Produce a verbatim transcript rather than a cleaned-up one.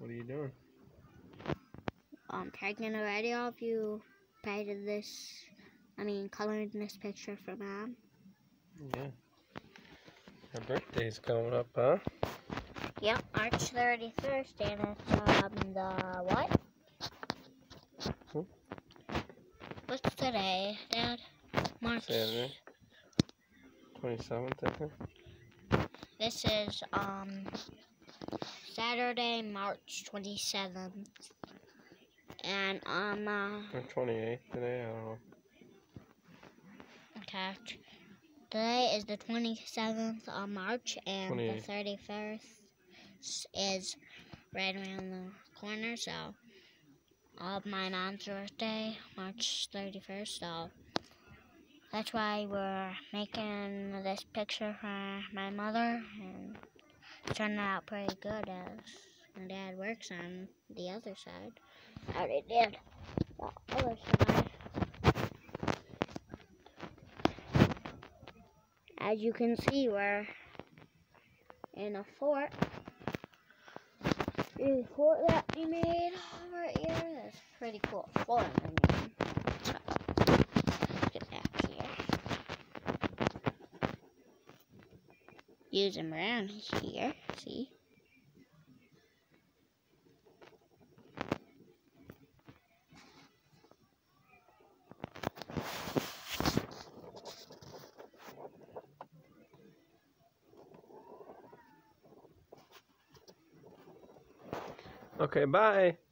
What are you doing? I'm taking a video of you painted this, I mean, colored this picture for Mom. Yeah. Her birthday's coming up, huh? Yep, March thirty-first, and it's, um, the what? Hmm? What's today, Dad? March. Saturday. twenty-seventh, I think. This is, um, Saturday, March twenty-seventh. And, um, uh... Or twenty-eighth today, I don't know. Okay. Today is the twenty-seventh of March, and the thirty-first is right around the corner, so of my mom's birthday, March thirty-first, so that's why we're making this picture for my mother, and it's turning out pretty good as my dad works on the other side. I already did the other side. As you can see, we're in a fort. The fort that we made over here. That's pretty cool fort, I mean. So, get back here. Use them around here, see? Okay, bye.